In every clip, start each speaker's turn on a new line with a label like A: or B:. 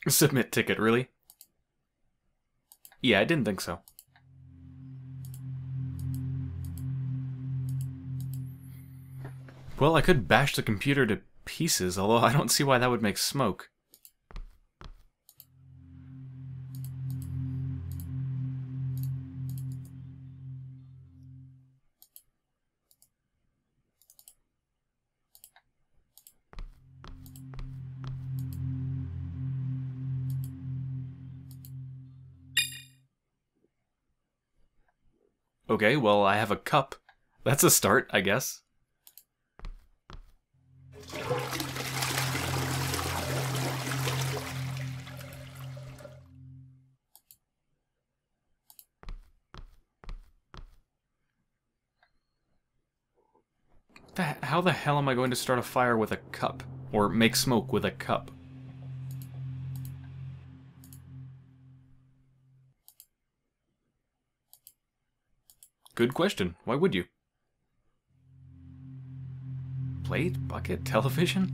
A: Submit ticket, really? Yeah, I didn't think so. Well, I could bash the computer to pieces, although I don't see why that would make smoke. Okay, well, I have a cup. That's a start, I guess. How the hell am I going to start a fire with a cup? Or make smoke with a cup? Good question. Why would you? Plate? Bucket? Television?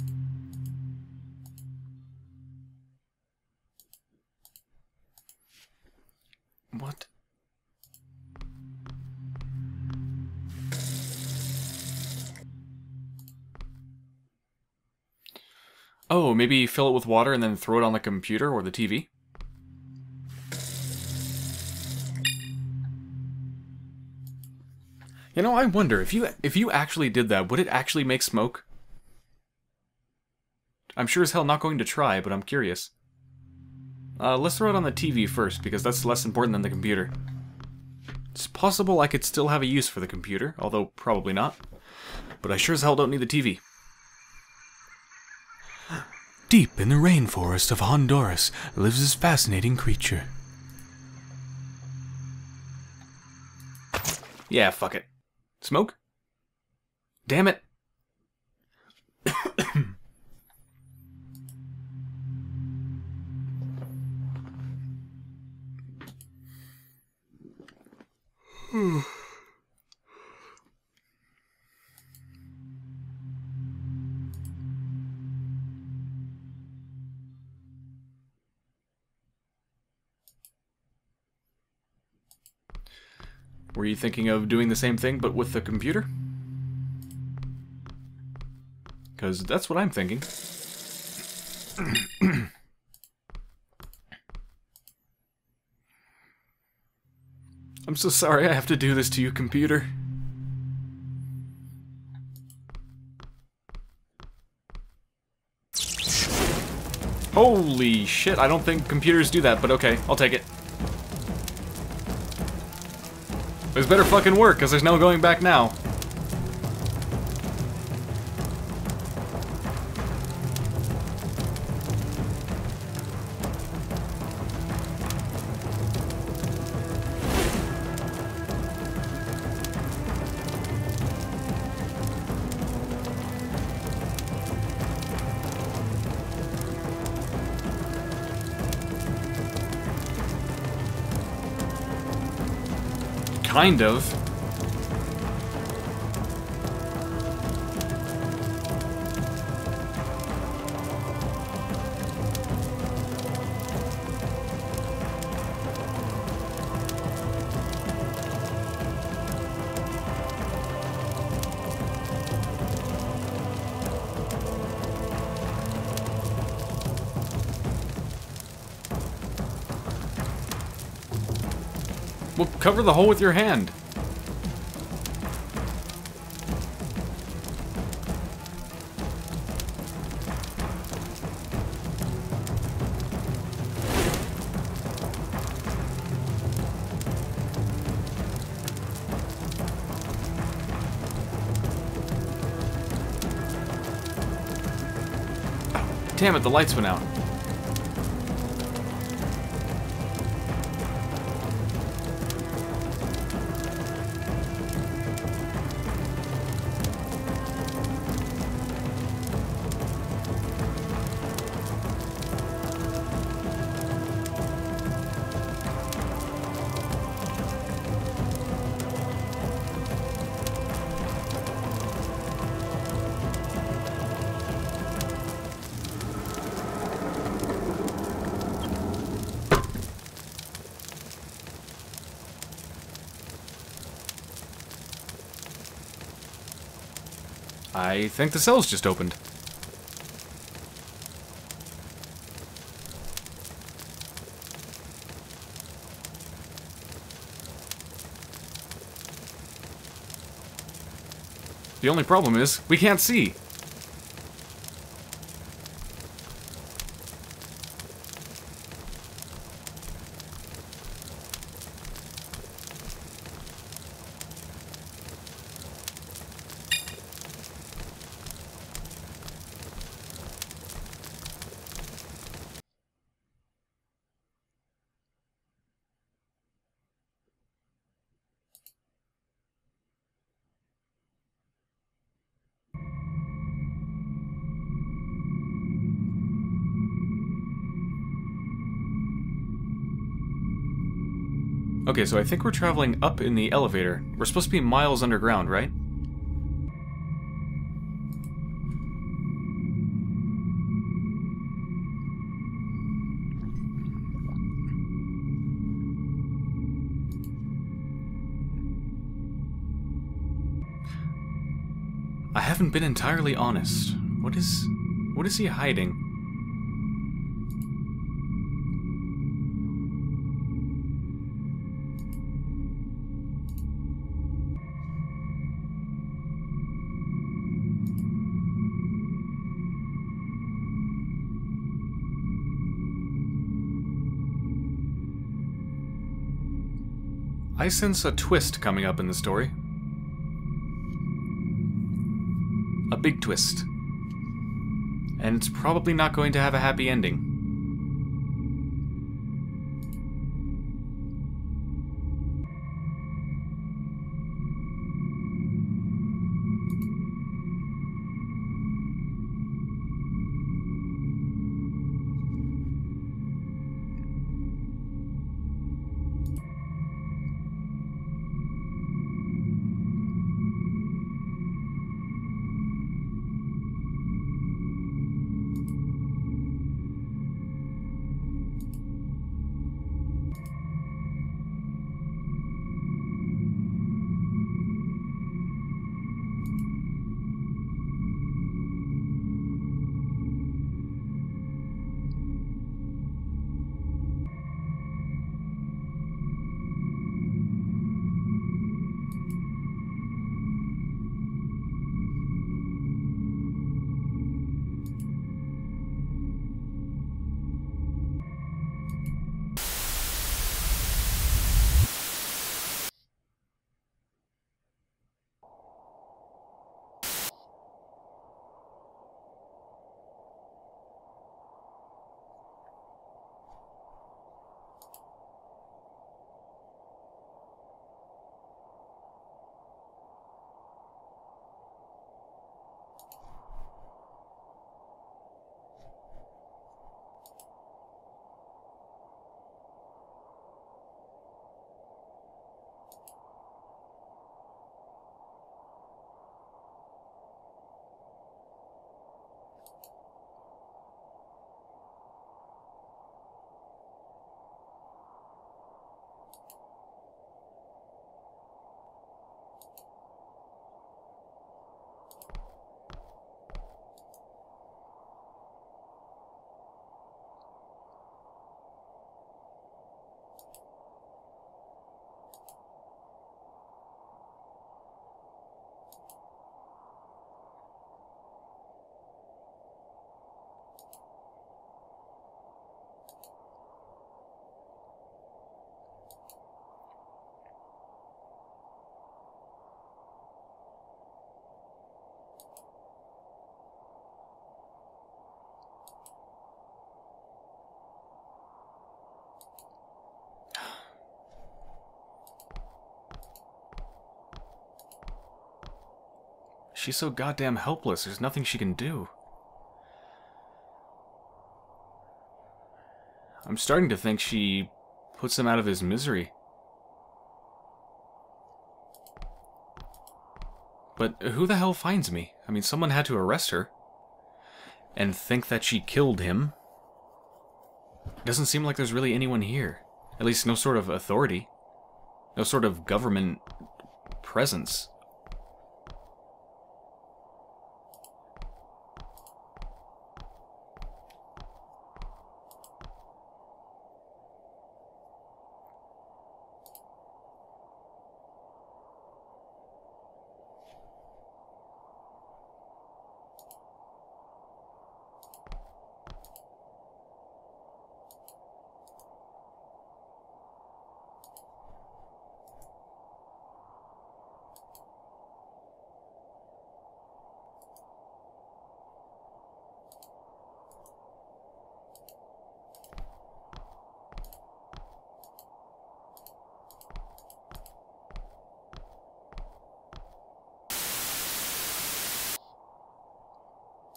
A: What? Oh, maybe fill it with water and then throw it on the computer or the TV? You know, I wonder, if you actually did that, would it actually make smoke? I'm sure as hell not going to try, but I'm curious. Let's throw it on the TV first, because that's less important than the computer. It's possible I could still have a use for the computer, although probably not. But I sure as hell don't need the TV.
B: Deep in the rainforest of Honduras lives this fascinating creature.
A: Yeah, fuck it. Smoke? Damn it. Were you thinking of doing the same thing, but with the computer? Because that's what I'm thinking. I'm so sorry I have to do this to you, computer. Holy shit, I don't think computers do that, but okay, I'll take it. This better fucking work, because there's no going back now. Kind of. Well, cover the hole with your hand. Damn it, the lights went out. I think the cells just opened. The only problem is, we can't see. Okay, so I think we're traveling up in the elevator. We're supposed to be miles underground, right? I haven't been entirely honest. What is he hiding? I sense a twist coming up in the story. A big twist. And it's probably not going to have a happy ending. She's so goddamn helpless, there's nothing she can do. I'm starting to think she puts him out of his misery. But who the hell finds me? I mean, someone had to arrest her. And think that she killed him. It doesn't seem like there's really anyone here. At least no sort of authority. No sort of government presence.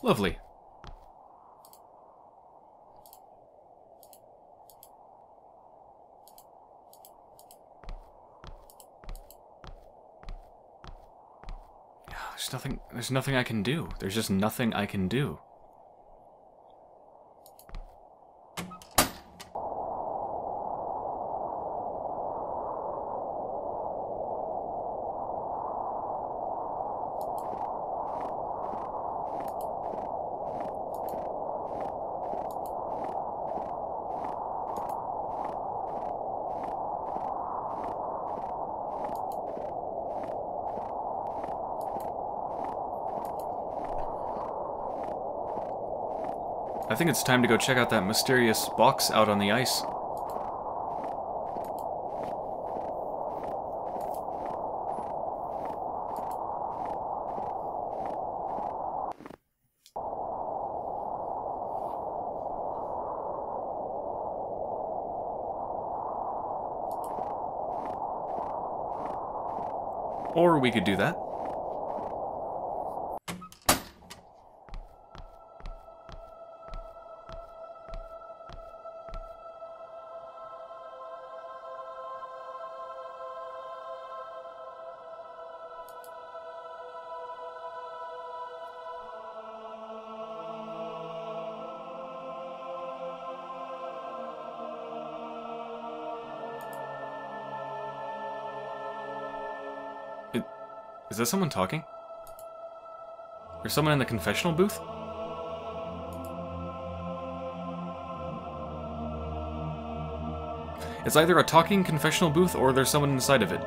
A: Lovely. There's nothing I can do. There's just nothing I can do. I think it's time to go check out that mysterious box out on the ice. Or we could do that. Is that someone talking? Or someone in the confessional booth? It's either a talking confessional booth or there's someone inside of it.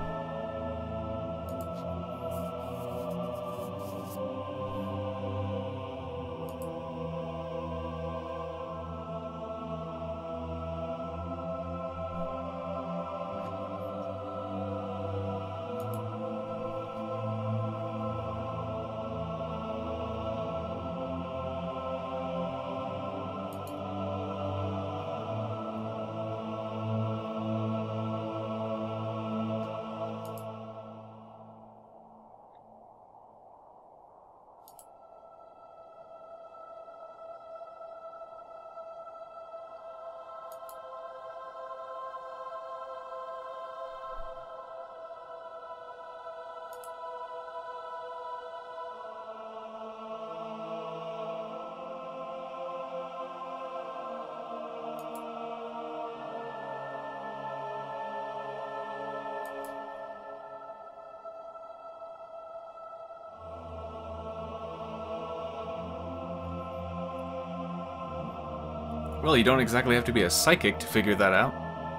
A: Well, you don't exactly have to be a psychic to figure that out.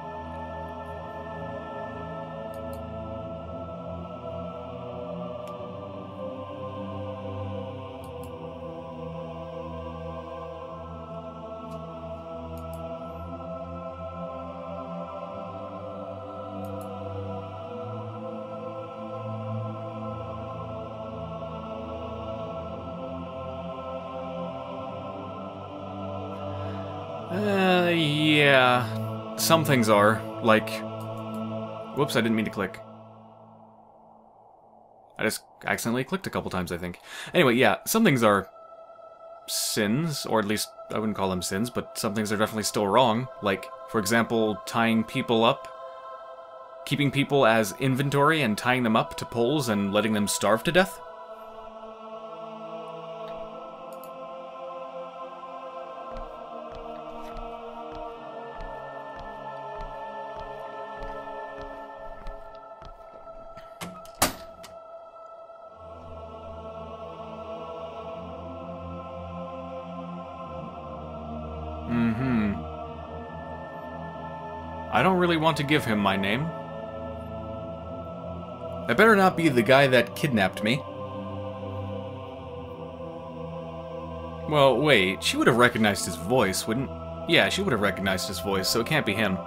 A: Yeah. Some things are. Like... Whoops, I didn't mean to click. I just accidentally clicked a couple times, I think. Anyway, yeah, some things are sins, or at least I wouldn't call them sins, but some things are definitely still wrong. Like, for example, tying people up, keeping people as inventory and tying them up to poles and letting them starve to death. I don't really want to give him my name. That better not be the guy that kidnapped me. Well, wait, she would have recognized his voice, wouldn't... Yeah, she would have recognized his voice, so it can't be him.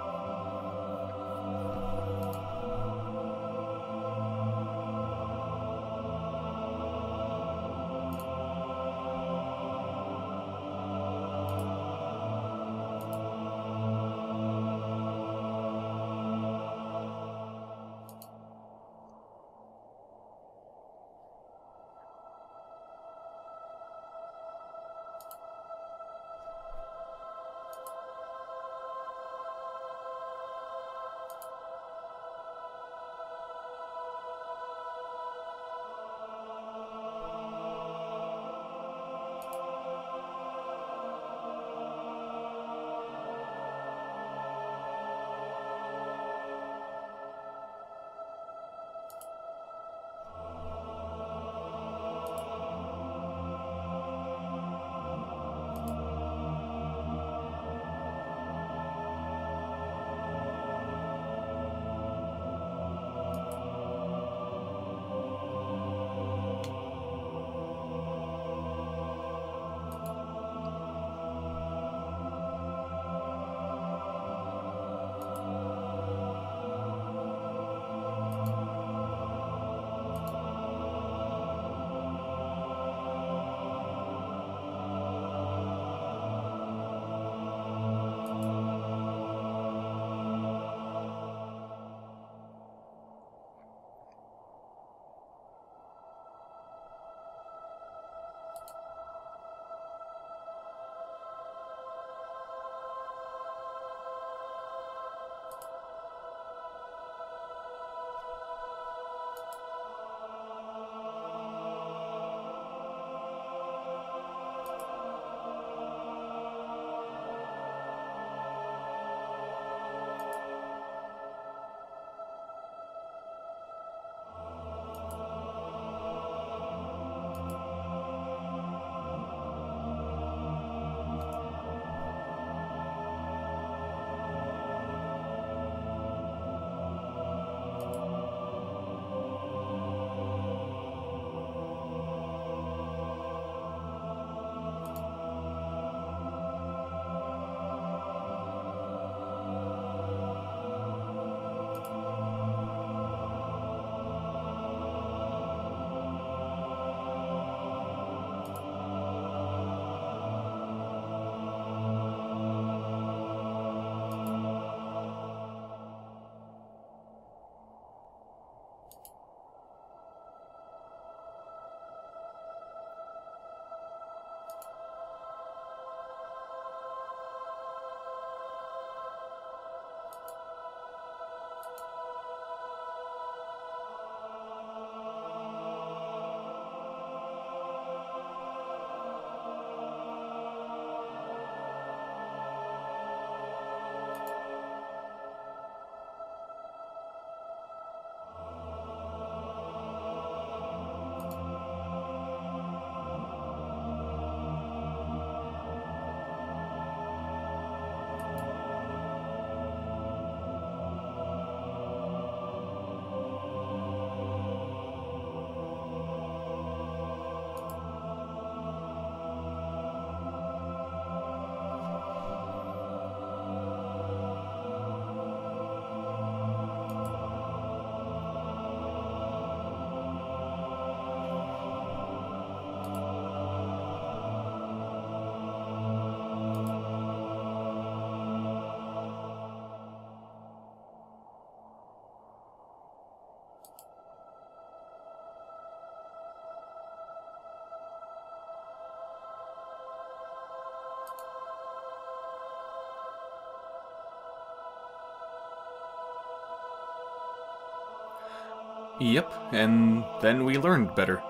A: Yep, and then we learned better.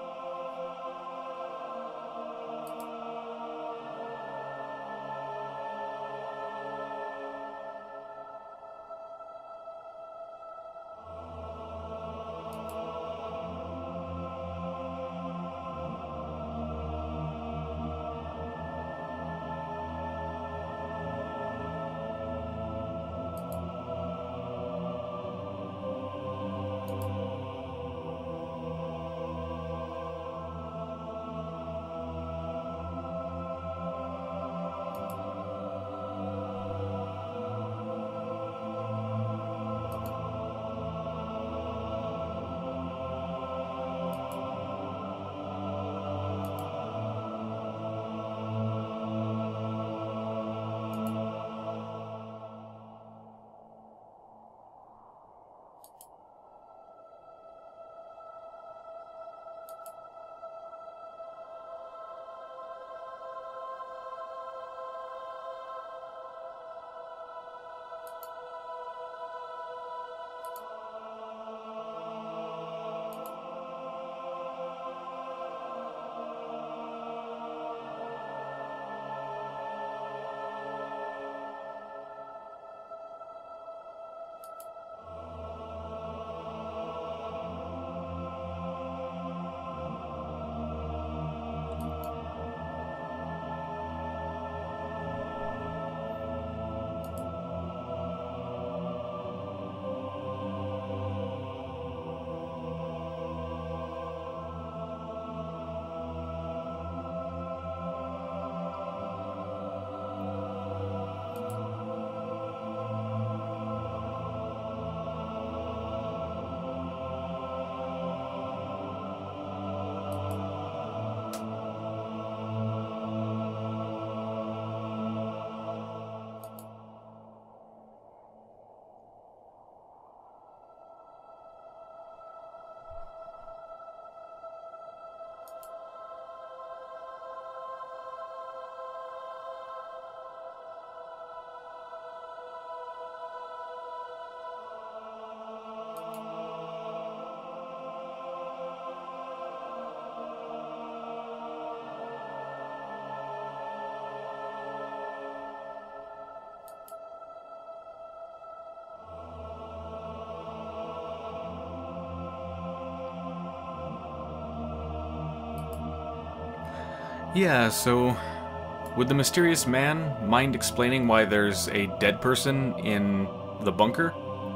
A: Yeah, so would the mysterious man mind explaining why there's a dead person in the bunker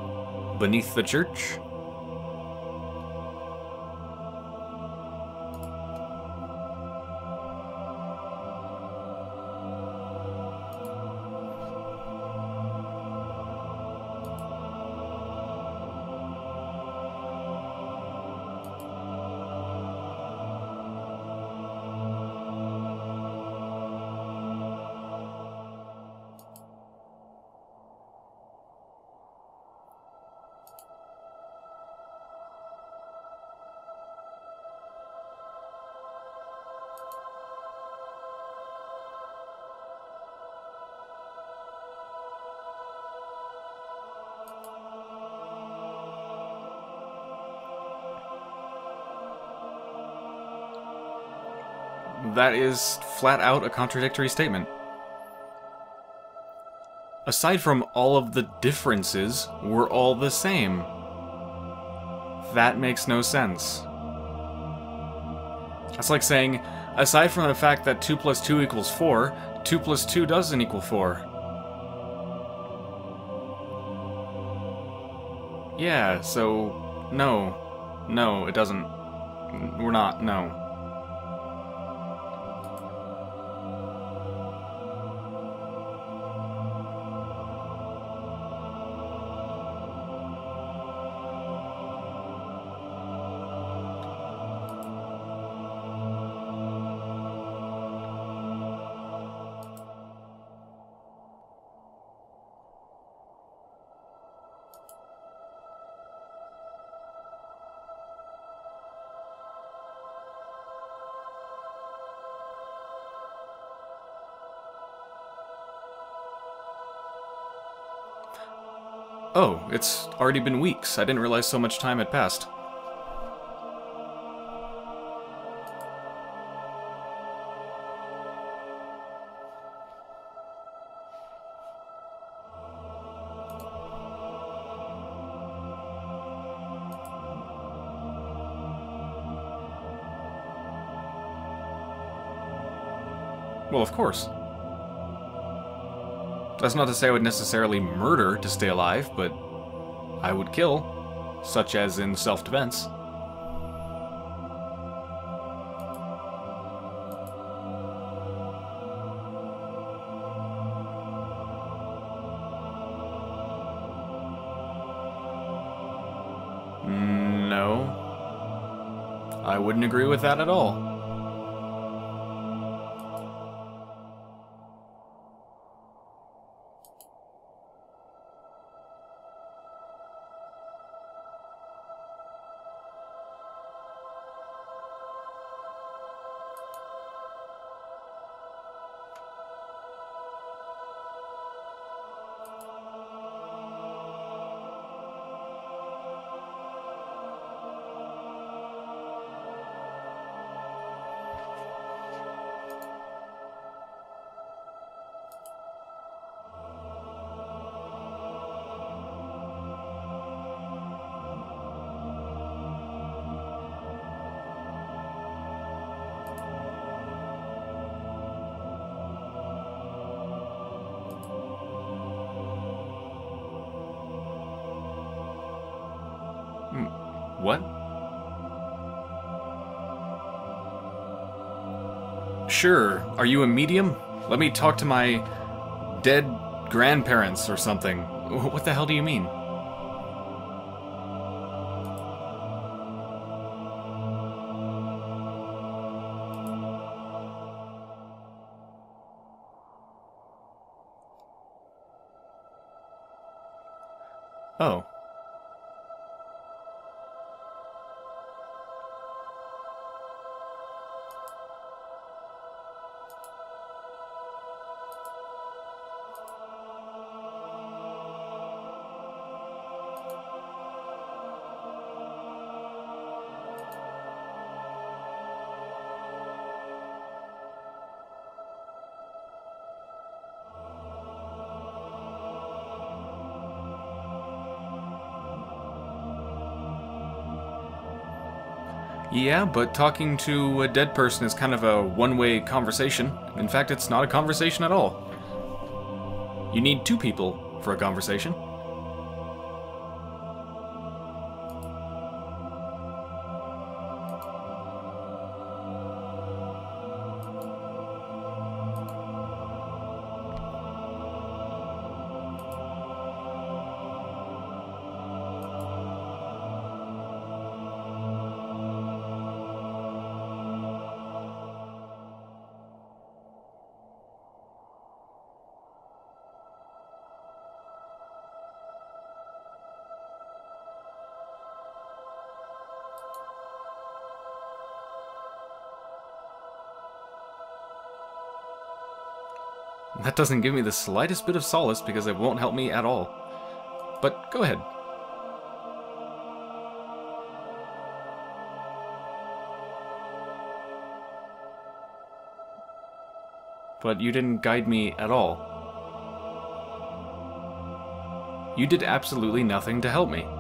A: beneath the church? That is flat out a contradictory statement. Aside from all of the differences, we're all the same. That makes no sense. That's like saying, aside from the fact that 2 plus 2 equals 4, 2 plus 2 doesn't equal 4. Yeah, so no. No, it doesn't. We're not, no. Oh, it's already been weeks. I didn't realize so much time had passed. Well, of course. That's not to say I would necessarily murder to stay alive, but I would kill, such as in self-defense. No. I wouldn't agree with that at all. What? Sure. Are you a medium? Let me talk to my dead grandparents or something. What the hell do you mean? Oh. Yeah, but talking to a dead person is kind of a one-way conversation. In fact, it's not a conversation at all. You need two people for a conversation. That doesn't give me the slightest bit of solace because it won't help me at all. But go ahead. But you didn't guide me at all. You did absolutely nothing to help me.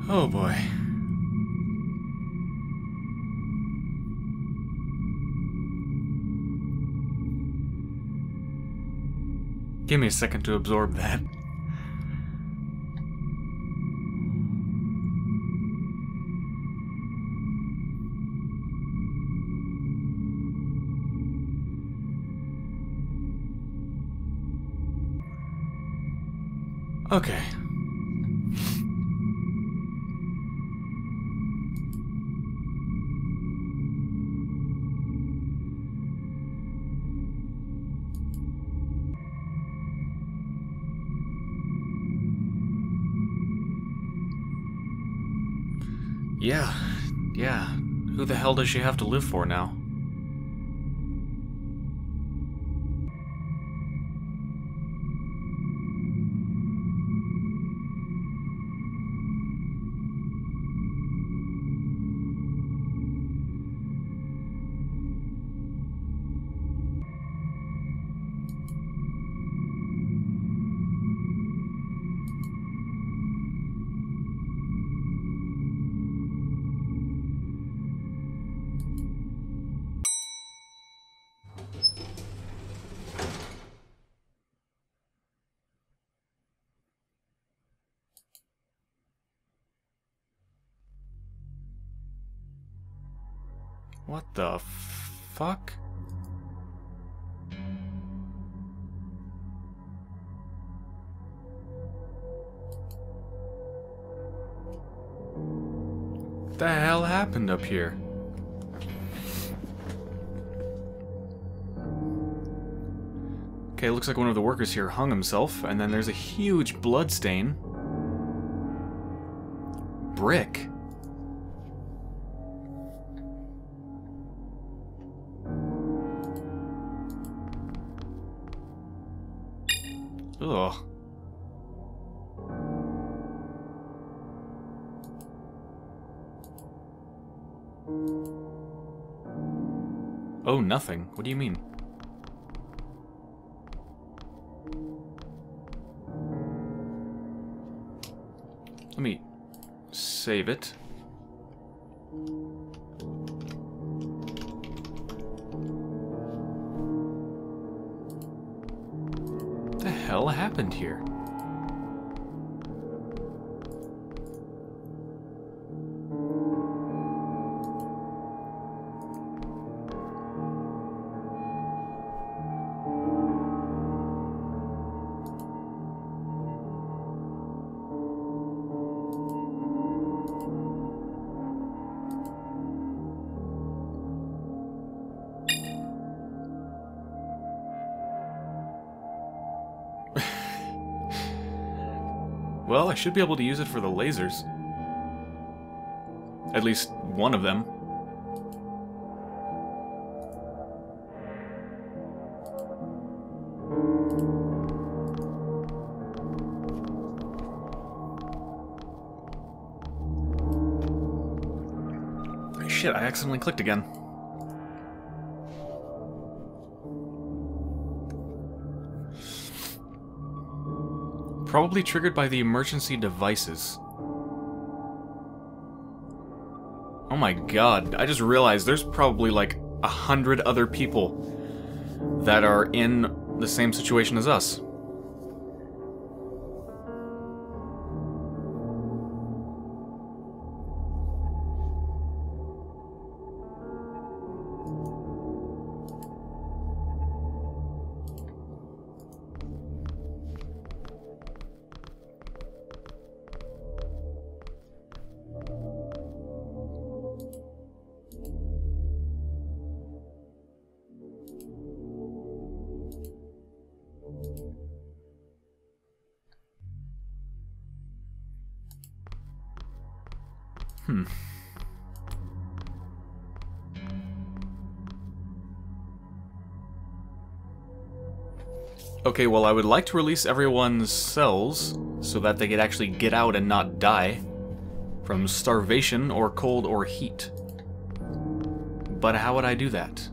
A: Oh boy. Give me a second to absorb that. Okay. Yeah. Who the hell does she have to live for now? What the fuck? What the hell happened up here? Okay, looks like one of the workers here hung himself, and then there's a huge blood stain. Brick. Ugh. Oh, nothing. What do you mean? Let me save it. What the hell happened here? Well, I should be able to use it for the lasers. At least one of them. Shit, I accidentally clicked again. Probably triggered by the emergency devices. Oh my god, I just realized there's probably like 100 other people that are in the same situation as us. Okay, well, I would like to release everyone's cells so that they could actually get out and not die from starvation or cold or heat. But how would I do that?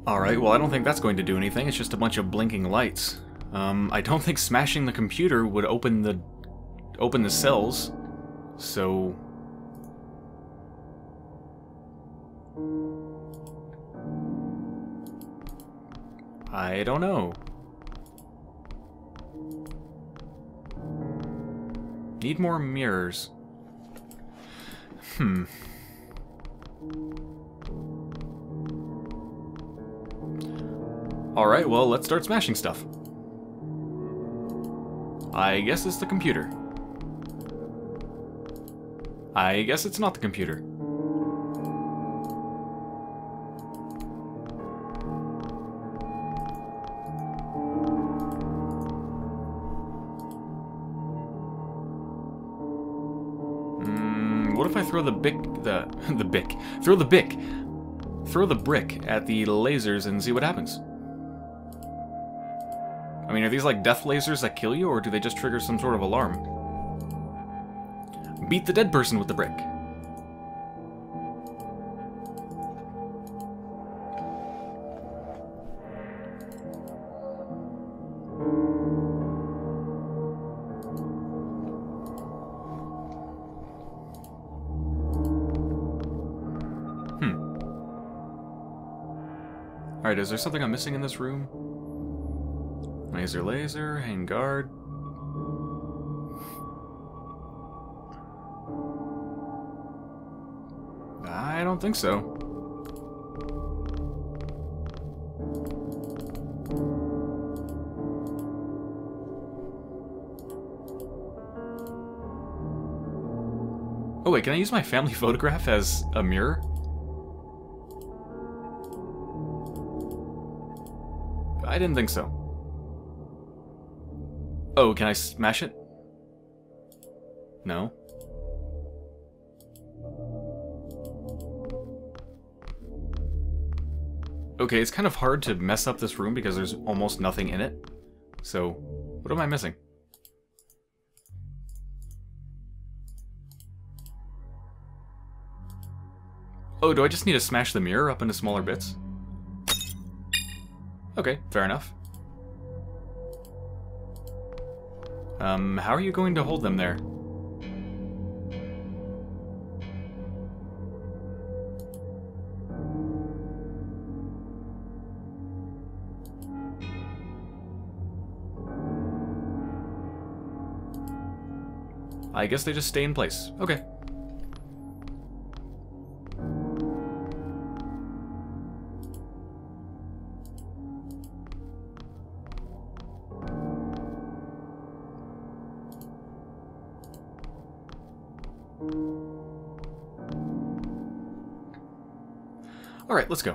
A: Alright, well I don't think that's going to do anything, it's just a bunch of blinking lights. I don't think smashing the computer would open the cells, so... I don't know. Need more mirrors. Alright, well, let's start smashing stuff. I guess it's the computer. I guess it's not the computer. What if I throw the brick at the lasers and see what happens? I mean, are these like death lasers that kill you, or do they just trigger some sort of alarm? Beat the dead person with the brick. Alright, is there something I'm missing in this room? Laser, hang guard. I don't think so. Oh wait, can I use my family photograph as a mirror? I didn't think so. Oh, can I smash it? No. Okay, it's kind of hard to mess up this room because there's almost nothing in it. So, what am I missing? Oh, do I just need to smash the mirror up into smaller bits? Okay, fair enough. How are you going to hold them there? I guess they just stay in place. Okay. Alright, let's go.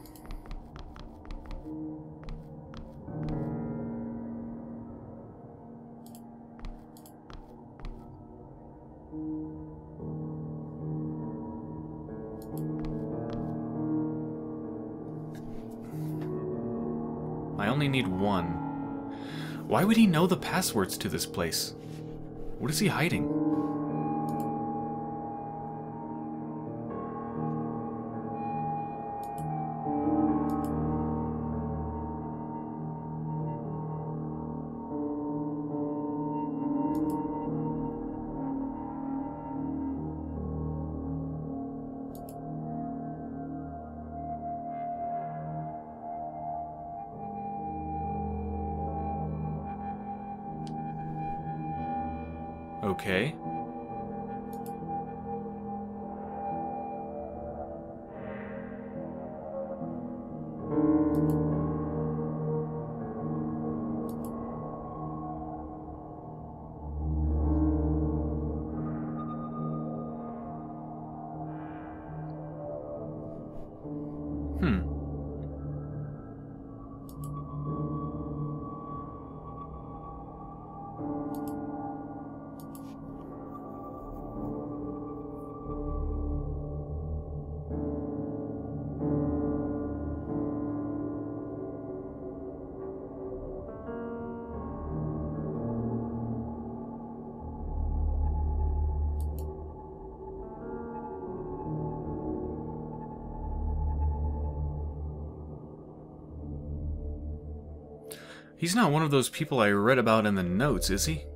A: I only need one. Why would he know the passwords to this place? What is he hiding? Okay. He's not one of those people I read about in the notes, is he?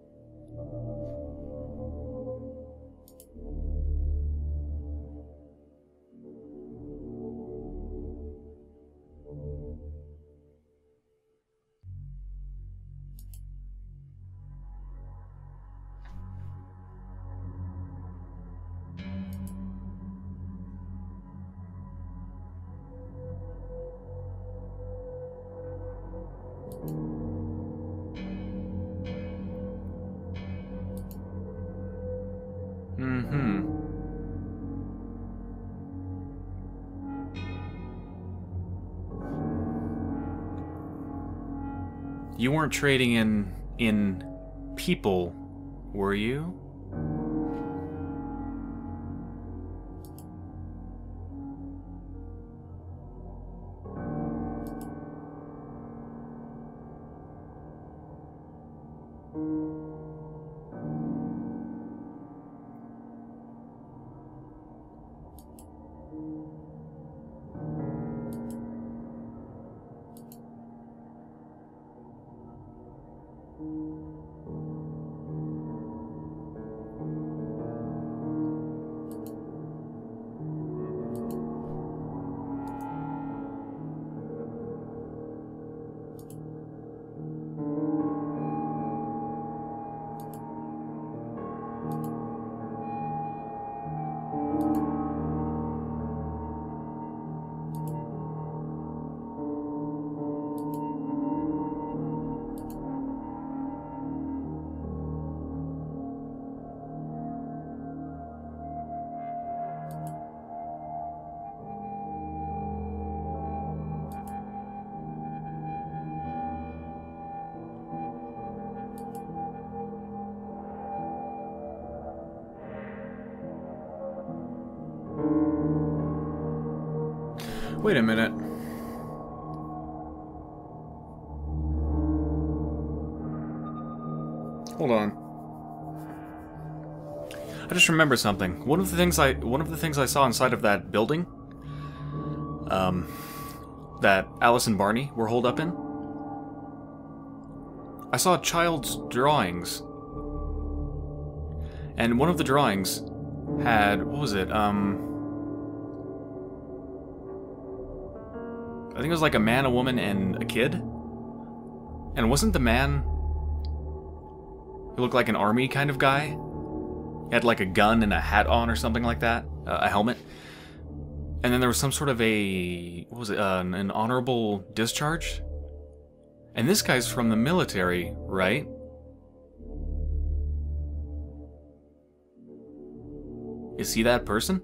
A: Mm-hmm. You weren't trading in people, were you? Wait a minute. Hold on. I just remembered something. One of the things I saw inside of that building, that Alice and Barney were holed up in, I saw a child's drawings. And one of the drawings had, what was it? I think it was like a man, a woman, and a kid. And wasn't the man... He looked like an army kind of guy? He had like a gun and a hat on or something like that. A helmet. And then there was some sort of a... What was it? An honorable discharge? And this guy's from the military, right? Is he that person?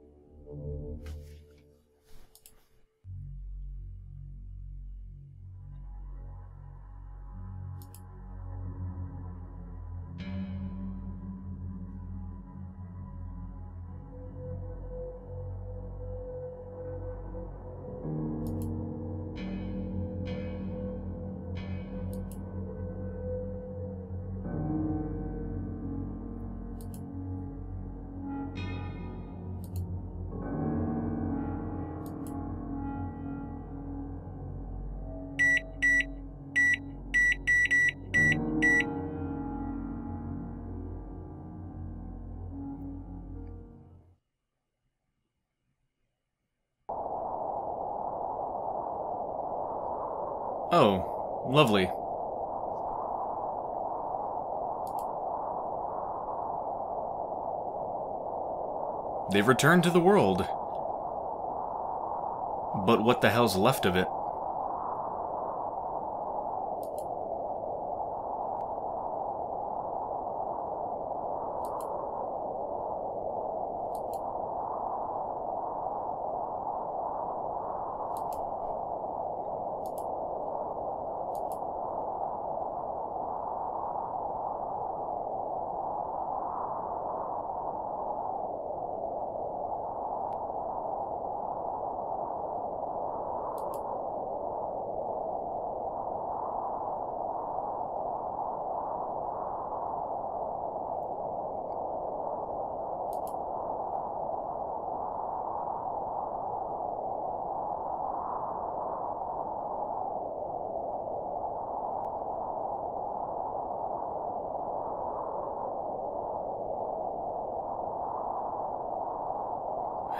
A: Oh, lovely. They've returned to the world. But what the hell's left of it?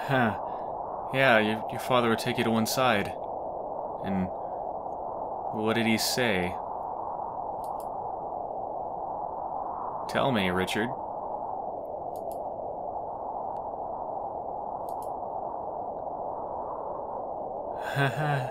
A: Huh. Yeah, your father would take you to one side. And what did he say? Tell me, Richard. Haha.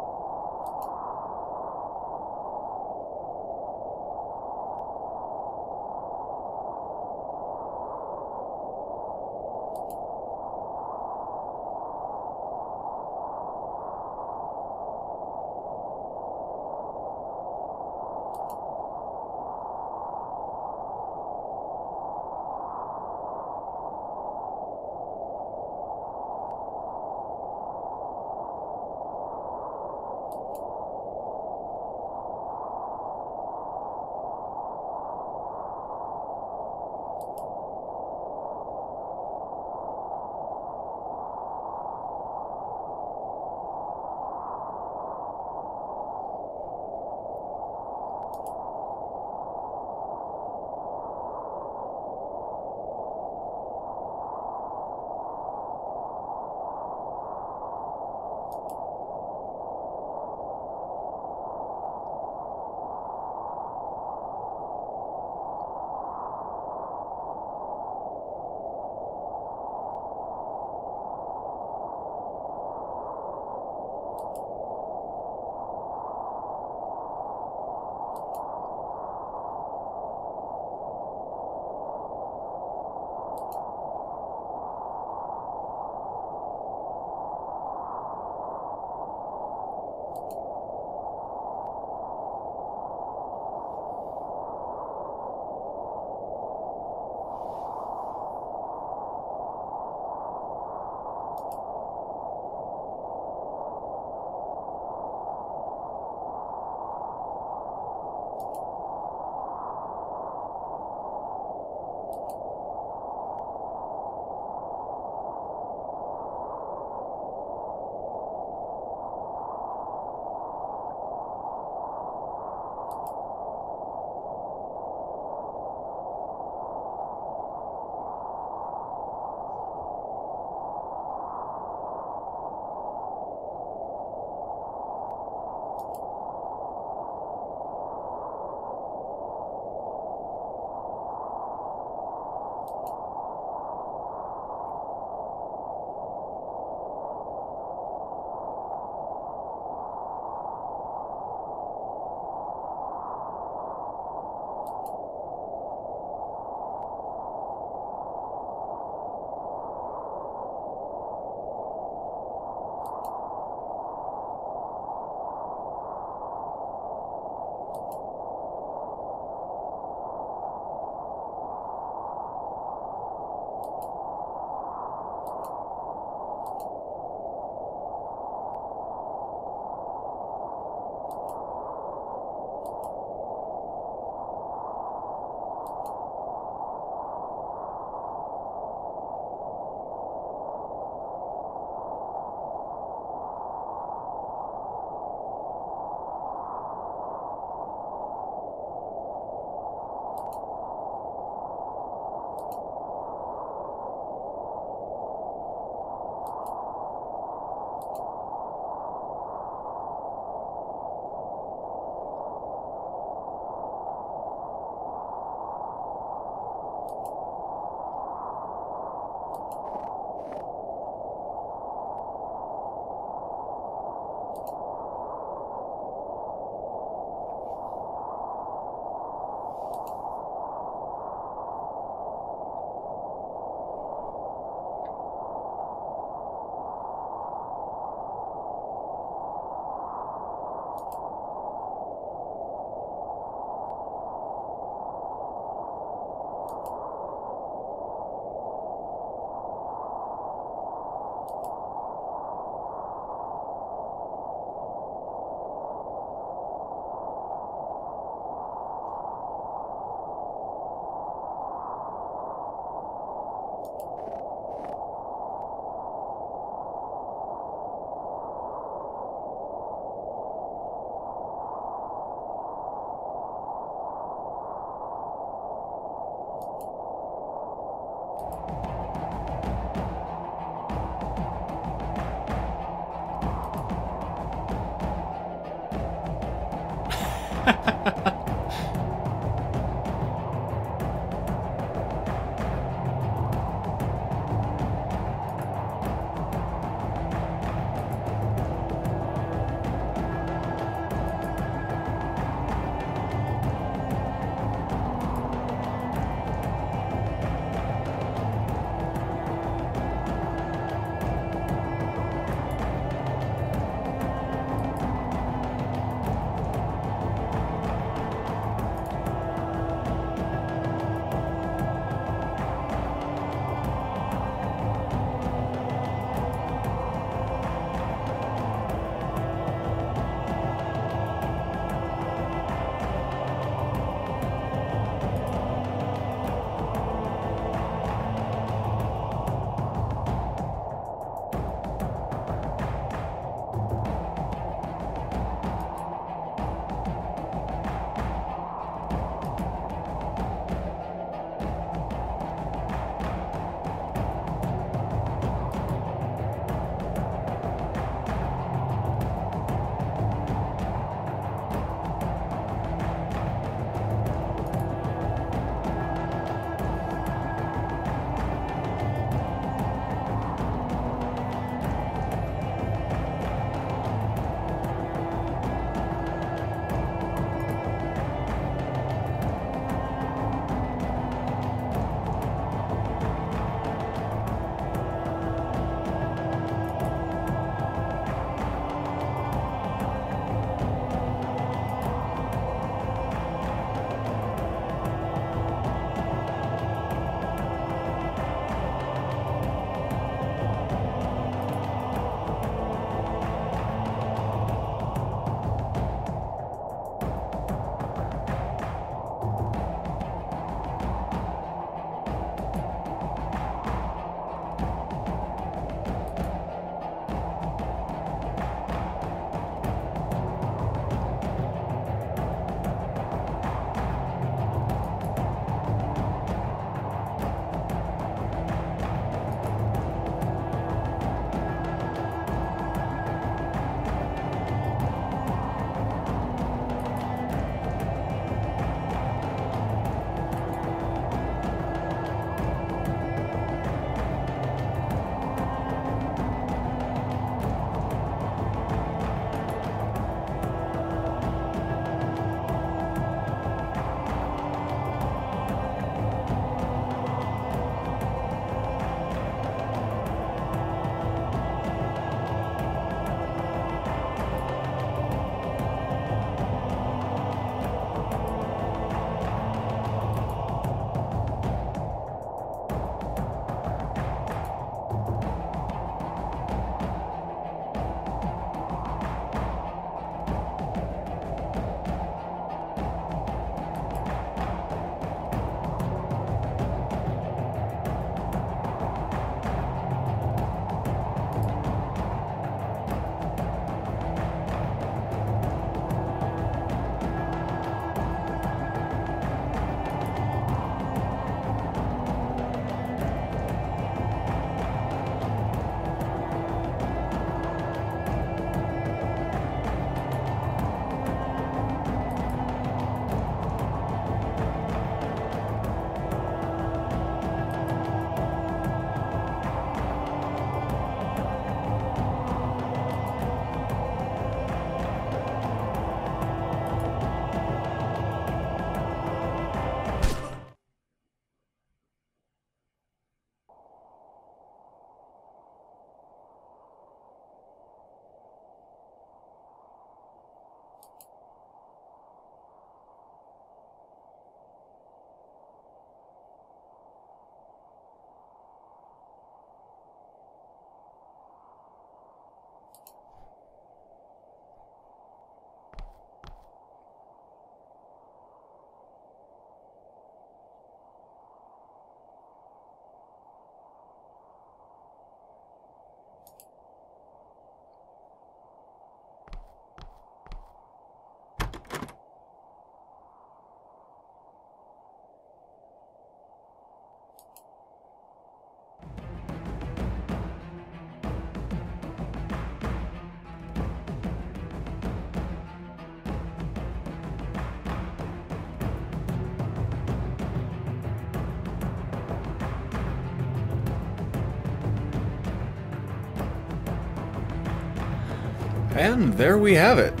A: And there we have it.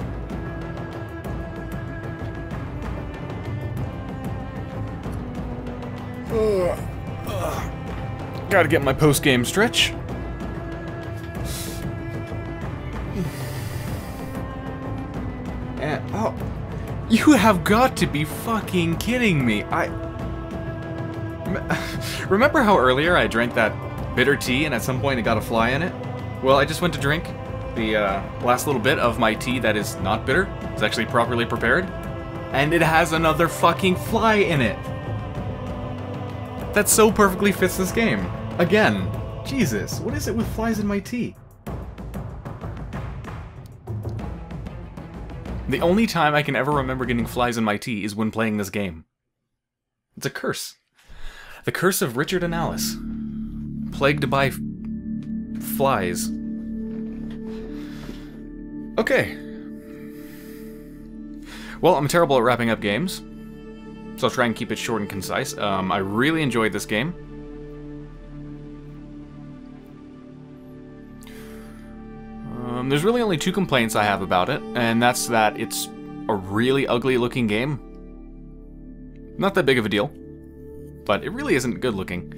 A: Gotta get my post-game stretch. And, oh, you have got to be fucking kidding me. Remember how earlier I drank that bitter tea and at some point it got a fly in it? Well, I just went to drink the last little bit of my tea that is not bitter. It's actually properly prepared. And it has another fucking fly in it. That so perfectly fits this game. Again. Jesus, what is it with flies in my tea? The only time I can ever remember getting flies in my tea is when playing this game. It's a curse. The curse of Richard and Alice. Plagued by flies. Okay. Well, I'm terrible at wrapping up games, so I'll try and keep it short and concise. I really enjoyed this game. There's really only two complaints I have about it, and that's that it's a really ugly looking game. Not that big of a deal, but it really isn't good looking.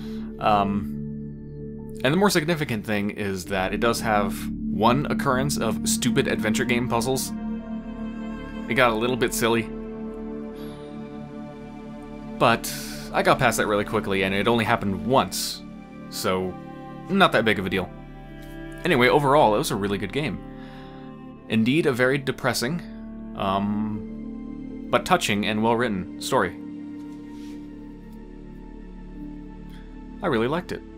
A: And the more significant thing is that it does have one occurrence of stupid adventure game puzzles. It got a little bit silly. But I got past that really quickly, and it only happened once. So, not that big of a deal. Anyway, overall, it was a really good game. Indeed, a very depressing, but touching and well-written story. I really liked it.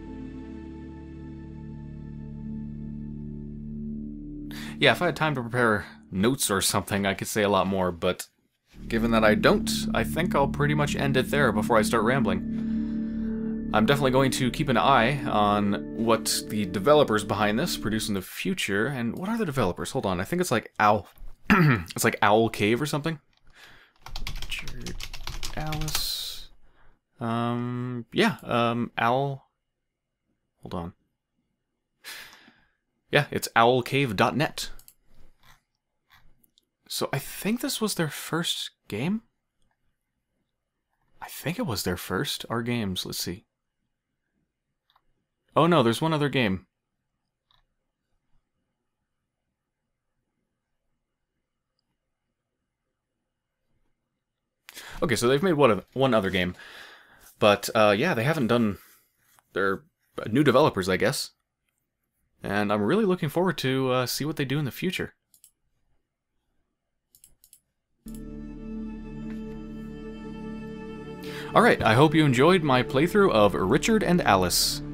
A: Yeah, if I had time to prepare notes or something, I could say a lot more, but given that I don't, I think I'll pretty much end it there before I start rambling. I'm definitely going to keep an eye on what the developers behind this produce in the future. And what are the developers? Hold on, I think it's like Owl. It's like Owl Cave or something. Richard, Alice. Yeah. Owl. Hold on. Yeah, it's owlcave.net. So I think this was their first game. I think it was their first. Our games. Let's see. Oh no, there's one other game. Okay, so they've made one other game. But, yeah, they haven't done... They're new developers, I guess. And I'm really looking forward to see what they do in the future. Alright, I hope you enjoyed my playthrough of Richard and Alice.